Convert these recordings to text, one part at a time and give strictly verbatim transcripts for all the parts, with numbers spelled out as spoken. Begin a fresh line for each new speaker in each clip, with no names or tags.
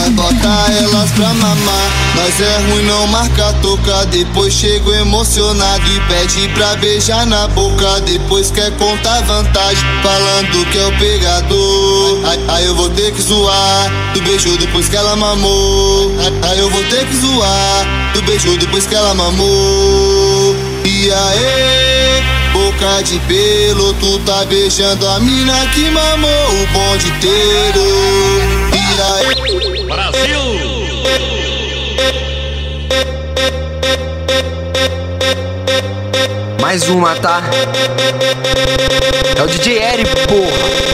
Nós bota elas pra mamar. Nós é ruim, não marca toca. Depois chego emocionado e pede pra beijar na boca. Depois quer contar vantagem, falando que é o pegador. Aí, aí eu vou ter que zoar do beijo depois que ela mamou. Aí, aí eu vou ter que zoar do beijo depois que ela mamou. E aí, boca de pelo, tu tá beijando a mina que mamou o bonde inteiro. E aí,
Brasil!
Mais uma, tá? É o D J Eri, porra.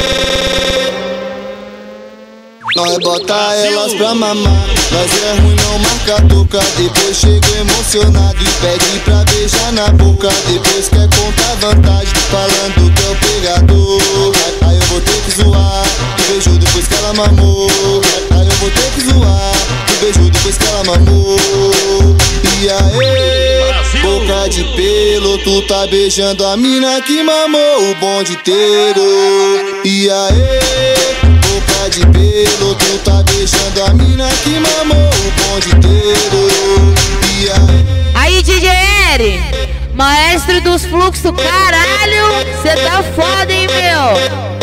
nós bota elas pra mamar. Nós é ruim, não marca toca. Depois chego emocionado e pede pra beijar na boca. Depois quer contar vantagem, falando que é o pegador. Aí, aí eu vou ter que zoar do beijo depois que ela mamou. Aí, aí eu vou ter que zoar do beijo depois que ela mamou. E aí, boca de pelo, tu tá beijando a mina que mamou o bonde inteiro. E aí, boca de pelo, tu tá beijando a mina que mamou o bonde inteiro. E aí,
aí D J Eri, maestro dos fluxos, caralho, cê tá foda, hein, meu?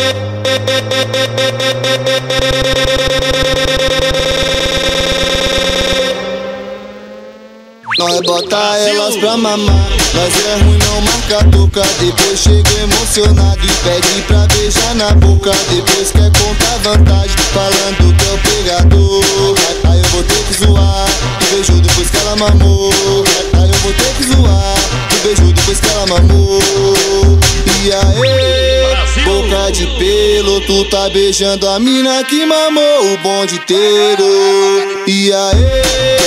nós bota elas pra mamar. Nós é ruim, não marca toca. Depois chego emocionado e pede pra beijar na boca. Depois quer contar vantagem, falando que é o pegador. Aí, aí eu vou ter que zoar do beijo depois que ela mamou. Aí, aí eu vou ter que zoar do beijo depois que ela mamou. E aí, boca de pelo, tu tá beijando a mina que mamou o bonde inteiro. E aí,